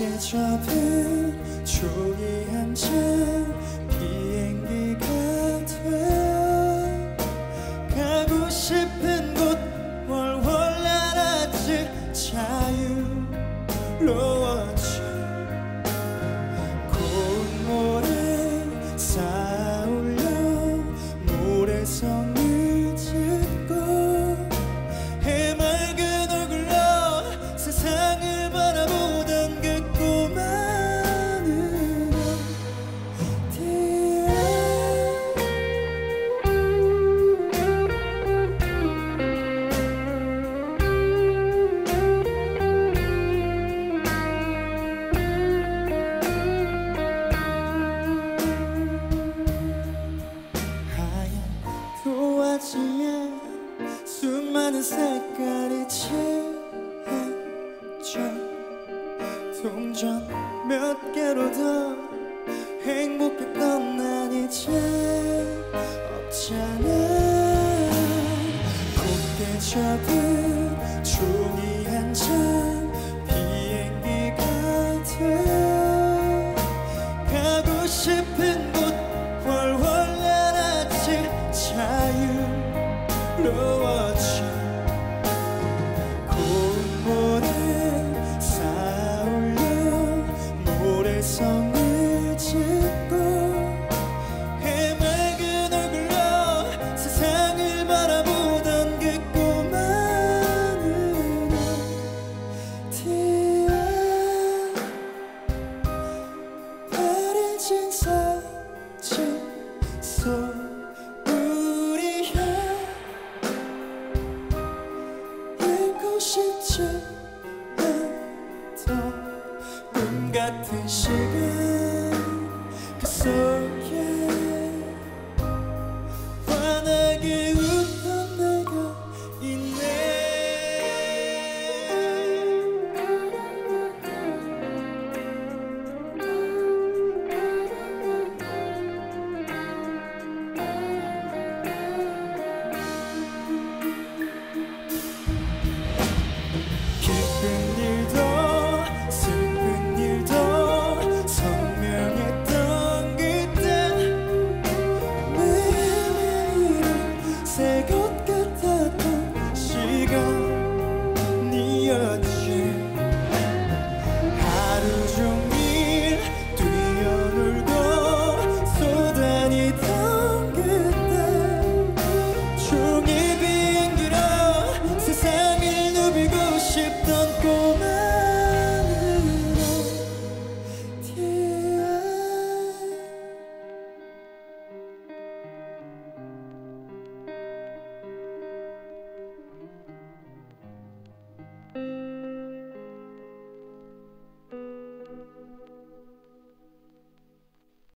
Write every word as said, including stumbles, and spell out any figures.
곱게 접은 종이 한 장 비행기가 돼 가고 싶은 곳 월월 날아질 자유로워져 고운 모래 쌓아올려 모래성을 짓고 해맑은 얼굴로 세상을 바라보던 그 꼬마는 어디야. 하얀 도화지에 수많은 색깔이 칠해져 동전 몇 개로 더 행복했던 난 이제 없잖아. 곱게 접은 종이 한 장 비행기가 돼 가고 싶은 곳 월월 날아질 자유로워져